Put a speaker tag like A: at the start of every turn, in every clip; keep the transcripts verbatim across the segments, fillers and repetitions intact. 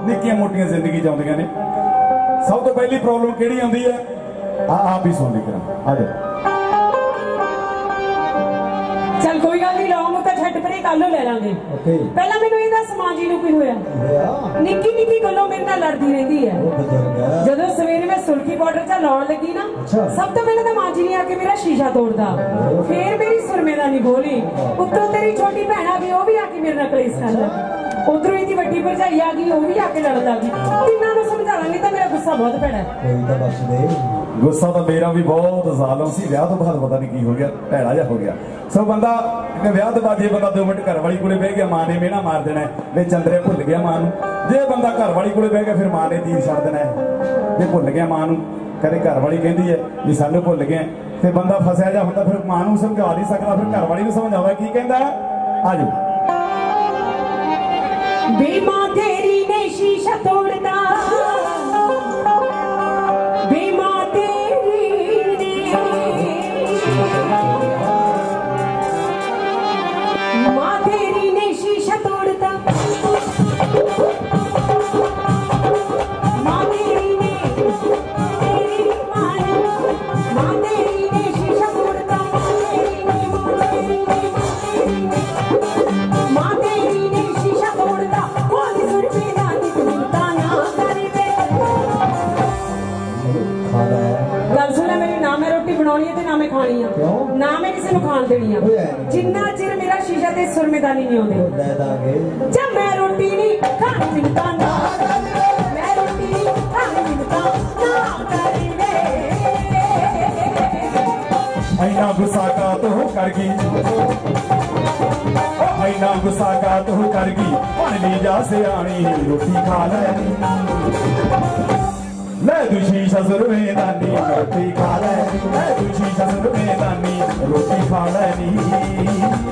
A: निक्कियां मोटियां जिंदगी जाउंदियां ने। सब तो पहली प्रॉब्लम किहड़ी आउंदी है? आ आप ही सुन लिखना आ जा।
B: चल कोई गल नहीं, लौंग तो छट परे कल ले लांगे। पहला मैनू ये दस मां जी नूं की होया? निक्की निक्की गल्लों मेरे नाल लड़दी रहिंदी है। जदों सवेरे मैं सुर्खी पाउडर चा लाउण लगी ना, सब तो पहले तो मां जी ने आके मेरा शीशा तोड़दा, फिर मेरी सुरमेदानी बोली, उत्तों तेरी छोटी भैन आ गई, वो भी आके मेरे नाल कलेश करदा, उधरों इहदी वड्डी भरजाई आ गई, वो भी आके लड़न लग गई। तिन्नां नूं समझा लांगी तां मेरा गुस्सा बहुत भैड़ा है।
A: गुस्सा तो मेरा भी बहुत ज़ालम सी, ब्याह तो बाद पता नहीं की हो गया, भैड़ा जा हो गया। सब बंदा ब्याह तो बाद जे बंदा दो मिनट घर वाली कोले बह गया, मां ने मेना मार देना वे चंद्रे भुल गया मां नूं। जे बंदा घर वाली कोले बह गया फिर मां ने तीर छड़ देना है। जे भुल गया मां नूं, कदे घर वाली कहती है भी सानू भुल गए, फिर बंदा फसिया जा होंदा, फिर मां नूं समझा नहीं सकता, फिर घर वाली नूं समझ आउंदा की कहंदा। आ जाओ।
B: बे मां तेरी ने शीशा तोड़दा, बे मां तेरी ने, मां तेरी ने शीशा तोड़दा, मां तेरी ने, तेरी मां मां तेरी ने शीशा तोड़दा, मां तेरी ने, मां तेरी ने शीशा तोड़दा, कोई सुरमेदा नी तुमदा ना करे दे। गल सुन मेरी, ना मैं रोटी बनानी है ते ना मैं खानी है, ना मैं किसी को खान देनी है, जिन्ना चिर मेरा शीशा ते सुरमेदानी नहीं होंदी। जब मैं रोटी नहीं खानी मिलता ना, मैं रोटी नहीं खानी मिलता ना करे दे।
A: ऐना गुस्सा का तो कर गई, ऐना गुस्सा का तो कर गई, बन ली जा सियाणी, रोटी खा लैनी, ले तू शीशा सुरमेदानी, रोटी खा लैनी, ले तू शीशा सुरमेदानी, रोटी खा लैनी।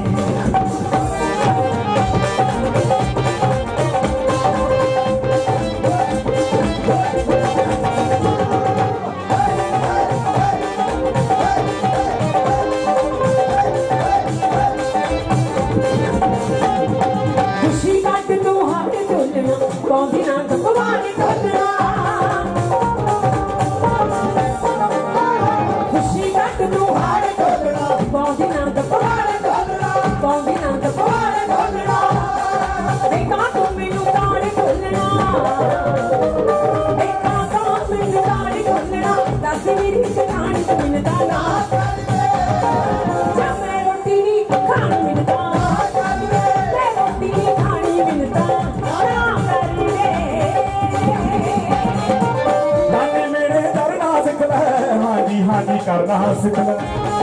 A: करना सिख ले,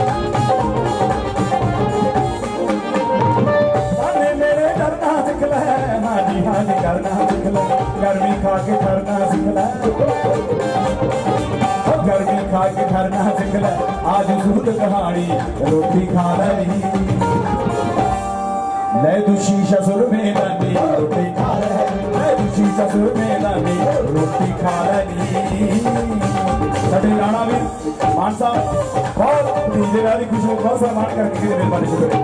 A: मेरे डरना सिख ले, हाजी हाजी करना सिख ले, गर्मी खा के ठरना सिख ले, गर्मी खा के ठरना सिख ले, आज सूट कहानी रोटी खा लैनी, ले तू शीशा सुरमेदानी, रोटी खा ले, ले तू शीशा सुरमेदानी, रोटी खा लैनी। साडे राणा भी मान साहब बहुत डीजे वाली खुशबू बहुत सम्मान करके मेहरबानी शुक्रिया।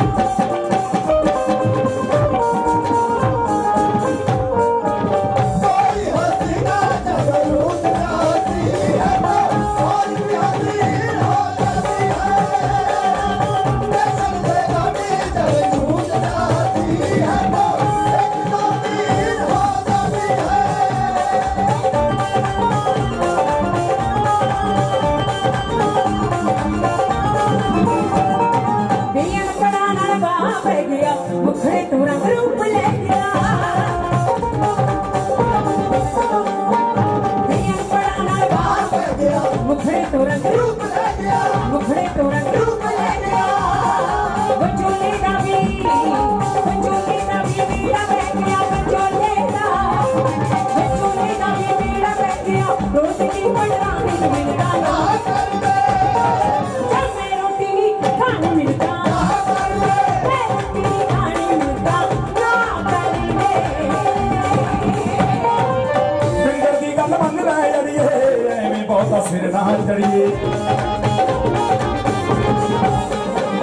A: सिर ना चढ़िए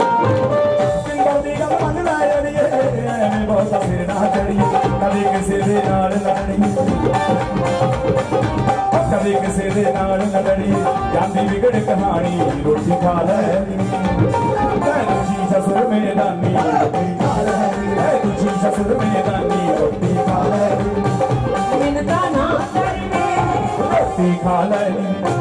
A: बहुत सिर ना चढ़िए, कभी किसी दे दे नाल लड़नी कदे किसे दे नाल न लड़ी जांदी बिगड़ कहानी रोटी खा लैनी तुझी ससुर में दानी तुझी ससुर में दानी रोटी खा लैनी
B: मिन्नता ना करने
A: रोटी खा लैनी